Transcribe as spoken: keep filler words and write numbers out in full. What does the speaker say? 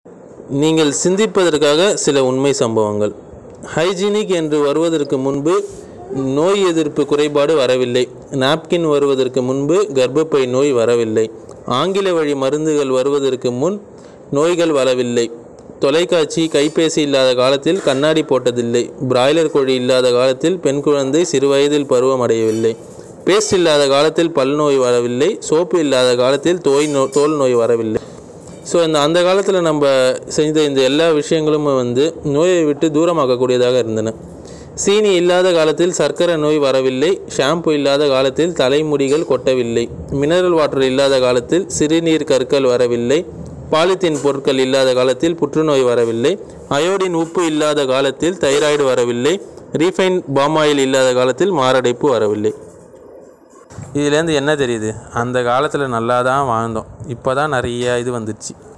நீங்கள் சிந்திப்பதற்காக சில உண்மை சம்பவங்கள். ஹைஜீனிக் என்று வருவதற்கு முன்பு நோய் எதிர்ப்பு குறைபாடு வரவில்லை. நாப்கின் வருவதற்கு முன்பு கர்ப்பப்பை நோய் வரவில்லை. ஆங்கில வழி மருந்துகள் வருவதற்கு முன் நோய்கள் வரவில்லை. தொலைக்காட்சி கைபேசி இல்லாத காலத்தில் கண்ணாடி போட்டதில்லை. பிராய்லர் கோழி இல்லாத காலத்தில் பெண் குழந்தை சிறுவயதில் பருவம் அடையவில்லை. பேஸ்ட் இல்லாத காலத்தில் பல் நோய் வரவில்லை. சோப்பு இல்லாத காலத்தில் தோய் நோ தோல் நோய் வரவில்லை. ஸோ இந்த அந்த காலத்தில் நம்ம செஞ்ச இந்த எல்லா விஷயங்களும் வந்து நோயை விட்டு தூரமாக்கக்கூடியதாக இருந்தன. சீனி இல்லாத காலத்தில் சர்க்கரை நோய் வரவில்லை. ஷாம்பு இல்லாத காலத்தில் தலைமுடிகள் கொட்டவில்லை. மினரல் வாட்டர் இல்லாத காலத்தில் சிறுநீர் கற்கள் வரவில்லை. பாலித்தீன் பொருட்கள் இல்லாத காலத்தில் புற்றுநோய் வரவில்லை. அயோடின் உப்பு இல்லாத காலத்தில் தைராய்டு வரவில்லை. ரீஃபைன் பாமாயில் இல்லாத காலத்தில் மாரடைப்பு வரவில்லை. இதுலேருந்து என்ன தெரியுது? அந்த காலத்தில் நல்லா தான் வாழ்ந்தோம். இப்போ தான் நிறைய இது வந்துடுச்சு.